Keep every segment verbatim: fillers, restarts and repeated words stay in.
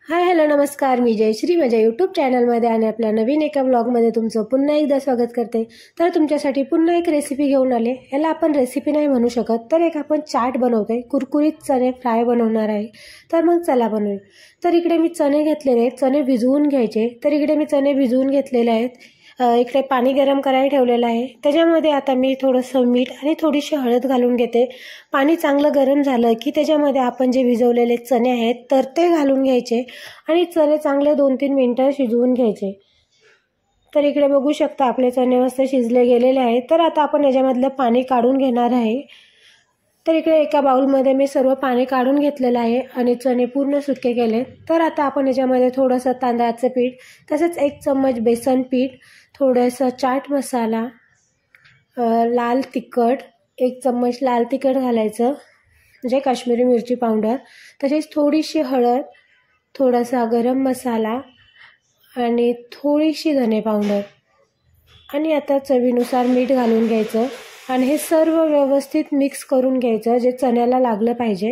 Hi hello नमस्कार, मी जयश्री माझ्या YouTube चॅनलमध्ये आणि आपल्या नवीन एका ब्लॉगमध्ये तुमचं पुन्हा एकदा स्वागत करते। तर तुमच्यासाठी पुन्हा एक रेसिपी घेऊन आले। याला आपण रेसिपी नाही म्हणू शकत, तर एक आपण चाट बनवतोय, कुरकुरीत चणे फ्राय बनवणार आहे। तर मग चला बनवूया। तर इकडे मी चणे घेतलेले आहेत, चणे भिजवून घ्यायचे। तर इकडे मी चणे भिजवून घेतलेले आहेत। इकडे पाणी गरम करायला ठेवलेलं आहे। त्याच्यामध्ये आता मी थोडंसं मीठ आणि थोडीशी हळद घालून घेते। पाणी चांगलं गरम झालं की त्याच्यामध्ये आपण जे भिजवलेले चणे आहेत तर ते घालून घ्यायचे आणि चणे चांगले दोन तीन मिनिटं शिजवून घ्यायचे। तर इकडे बघू शकता आपले चणे मस्त शिजले गेलेले आहेत। तर आता आपण याच्यामधलं पाणी काढून घेणार आहे। तर इकडे एका बाउलमध्ये मी सर्व पाणी काढून घेतलेलं आहे आणि चणे पूर्ण सुके केले। तर आता आपण याच्यामध्ये थोडंसं तांदळाचं पीठ, तसेच एक चम्मच बेसन पीठ, थोडंसं चाट मसाला, लाल तिखट, एक चम्मच लाल तिखट घालायचं म्हणजे काश्मीरी मिरची पावडर, तसेच थोडीशी हळद, थोडासा गरम मसाला आणि थोडीशी धने पावडर आणि आता चवीनुसार मीठ घालून घ्यायचं आणि हे सर्व व्यवस्थित मिक्स करून घ्यायचं, जे चण्याला लागलं पाहिजे।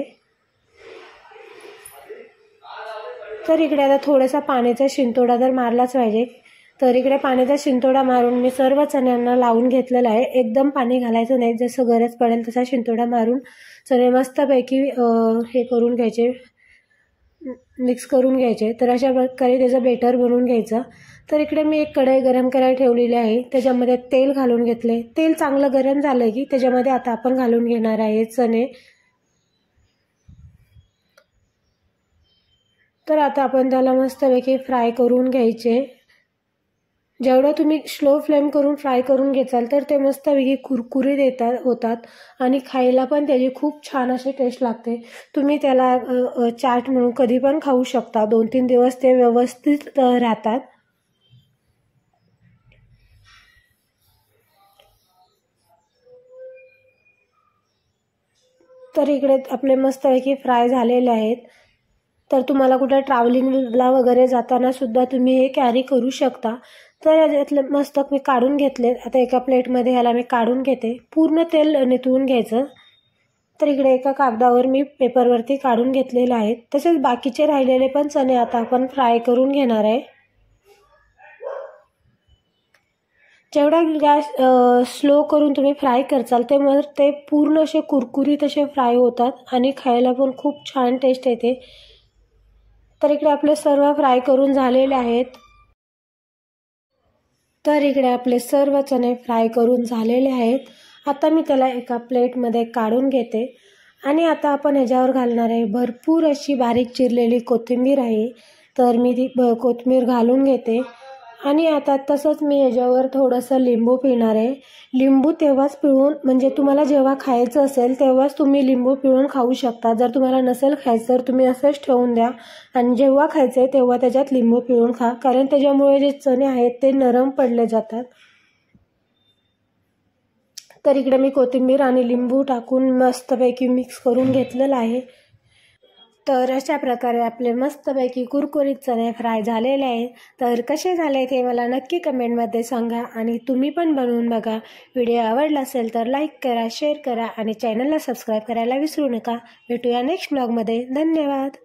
तर इकडे आता थोडासा पाण्याचा शिंतोडा तर मारलाच पाहिजे। तर इकडे पाण्याचा शिंतोडा मारून मी सर्व चण्यांना लावून घेतलेला आहे। एकदम पाणी घालायचं नाही, जसं गरज पडेल तसा शिंतोडा मारून चणे मस्तपैकी हे करून घ्यायचे, मिक्स करून घ्यायचे। तर अशा प्रकारे त्याचं बेटर बनवून घ्यायचं। तर इकडे मी एक कढई गरम करायला ठेवलेली आहे, त्याच्यामध्ये तेल घालून घेतले। तेल चांगलं गरम झालं की त्याच्यामध्ये आता आपण घालून घेणार आहे चणे। तर आता आपण त्याला मस्तपैकी फ्राय करून घ्यायचे। जेवढं तुम्ही स्लो फ्लेम करून फ्राय करून घेचाल तर ते मस्तपैकी कुरकुरीत येतात होतात आणि खायला पण त्याची खूप छान अशी टेस्ट लागते। तुम्ही त्याला चाट म्हणून कधी पण खाऊ शकता, दोन तीन दिवस ते व्यवस्थित राहतात। तर इकडे आपले मस्तपैकी फ्राय झालेले आहेत। तर तुम्हाला कुठे ट्रॅव्हलिंगला वगैरे जाताना सुद्धा तुम्ही हे कॅरी करू शकता। तर याच्यातले मस्त मी काढून घेतले। आता एका प्लेटमध्ये ह्याला मी काढून घेते, पूर्ण तेल निथळून घ्यायचं। तर इकडे एका कागदावर मी पेपरवरती काढून घेतलेलं आहे। तसेच बाकीचे राहिलेले पण चणे आता आपण फ्राय करून घेणार आहे। जेवढा गॅस स्लो करून तुम्ही फ्राय करचाल ते मग ते पूर्ण असे कुरकुरीत असे फ्राय होतात आणि खायला पण खूप छान टेस्ट येते। तर इकडे आपले सर्व फ्राय करून झालेले आहेत। तर इकडे आपले सर्व चणे फ्राय करून झालेले आहेत। आता मी त्याला एका प्लेटमध्ये काढून घेते आणि आता आपण ह्याच्यावर घालणार आहे भरपूर अशी बारीक चिरलेली कोथिंबीर आहे। तर मी ती कोथिंबीर घालून घेते आणि आता तसंच मी ह्याच्यावर थोडंसं लिंबू पिळणार आहे। लिंबू तेव्हाच पिळून, म्हणजे तुम्हाला जेव्हा खायचं असेल तेव्हाच तुम्ही लिंबू पिळून खाऊ शकता। जर तुम्हाला नसेल खायचं तर तुम्ही असंच ठेवून द्या आणि जेव्हा खायचं आहे तेव्हा त्याच्यात लिंबू पिळून खा, कारण त्याच्यामुळे जे चणे आहेत ते नरम पडले जातात। तर इकडे मी कोथिंबीर आणि लिंबू टाकून मस्तपैकी मिक्स करून घेतलेलं आहे। तर अशा प्रकारे आपले मस्तपैकी कुरकुरीत चणे फ्राय झालेले आहेत। तर कसे झाले ते मला नक्की कमेंटमध्ये सांगा आणि तुम्ही पण बनवून बघा। व्हिडिओ आवडला असेल तर लाईक करा, शेअर करा आणि चॅनलला सबस्क्राईब करायला विसरू नका। भेटूया नेक्स्ट ब्लॉगमध्ये। धन्यवाद।